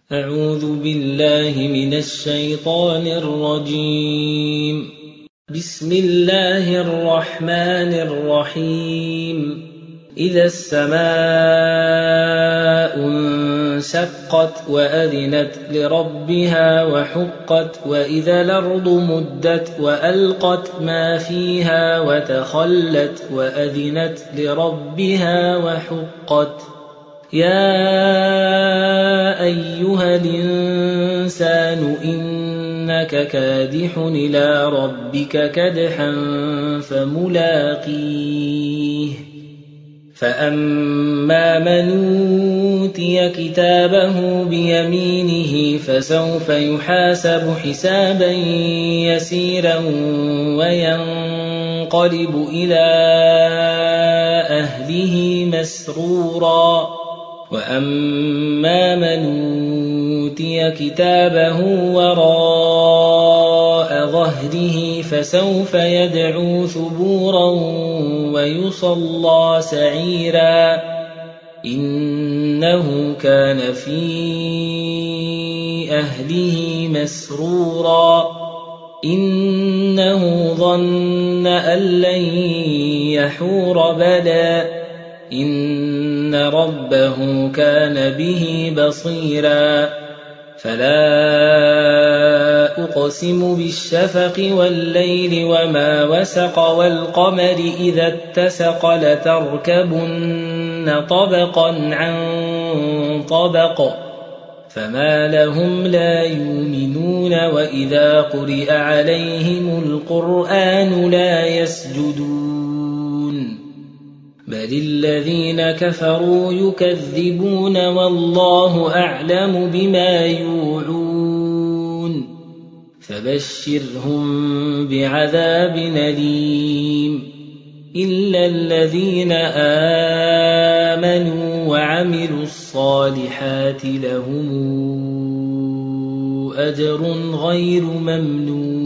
أعوذ بالله من الشيطان الرجيم. بسم الله الرحمن الرحيم. إذا السماء انشقت وأذنت لربها وحقت وإذا الأرض مدت وألقت ما فيها وتخلت وأذنت لربها وحقت. يا أيها الإنسان إنك كادح إلى ربك كدحا فملاقيه. فأما من أوتي كتابه بيمينه فسوف يحاسب حسابا يسيرا وينقلب إلى أهله مسرورا. وأما من أوتي كتابه وراء ظهره فسوف يدعو ثبورا ويصلى سعيرا. إنه كان في أهله مسرورا. إنه ظن أن لن يحور بلى إن ربه كان به بصيرا. فلا أقسم بالشفق والليل وما وسق والقمر إذا اتسق لتركبن طبقا عن طبق فما لهم لا يؤمنون وإذا قرئ عليهم القرآن لا يسجدون بل الذين كفروا يكذبون والله أعلم بما يوعون. فبشرهم بعذاب أليم إلا الذين آمنوا وعملوا الصالحات لهم أجر غير ممنون.